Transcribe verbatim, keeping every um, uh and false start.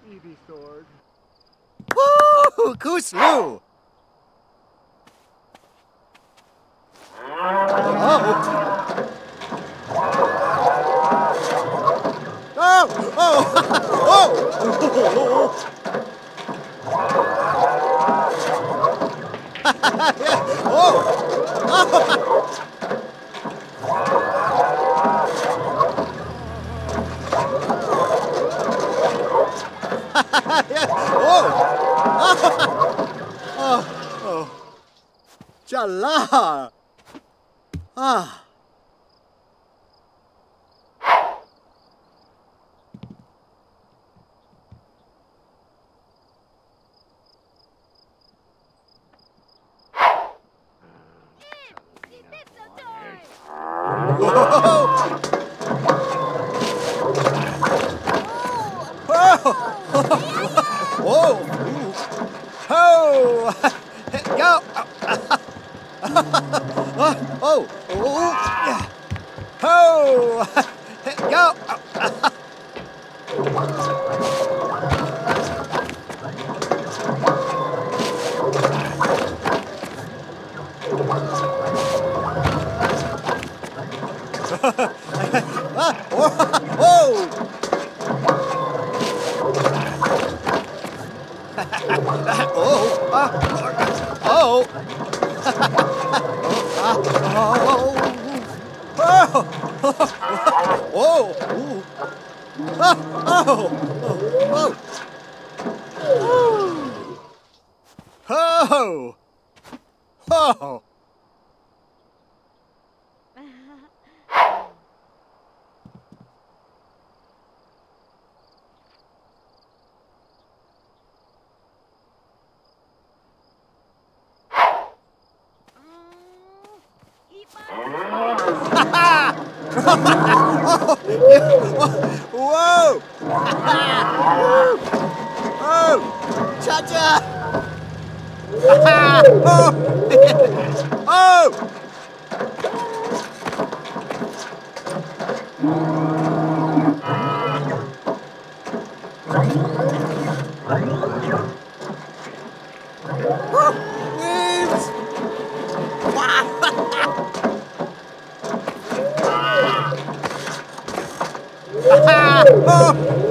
Eevee sword. Woo! Kooslu! Oh! Oh! Oh! Chala! Ah. Whoa! Ho! Go! Oh! Oh! Ho! Go! Oh! Oh! Oh! Oh! Oh! Oh! Oh! Whoa! Oh! Cha-cha! Oh! Oh! Waves! Oh!